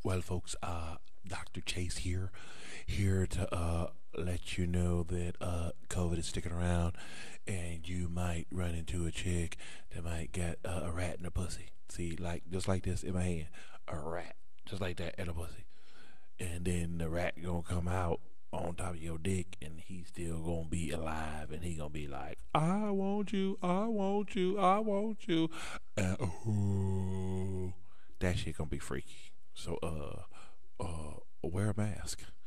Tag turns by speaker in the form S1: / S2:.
S1: Well, folks, Dr. Chase here to let you know that COVID is sticking around, and you might run into a chick that might get a rat in her pussy. See, like just like this in my hand, a rat, just like that in a pussy, and then the rat gonna come out on top of your dick, and he's still gonna be alive, and he gonna be like, "I want you, I want you, I want you," and that shit gonna be freaky. So, wear a mask.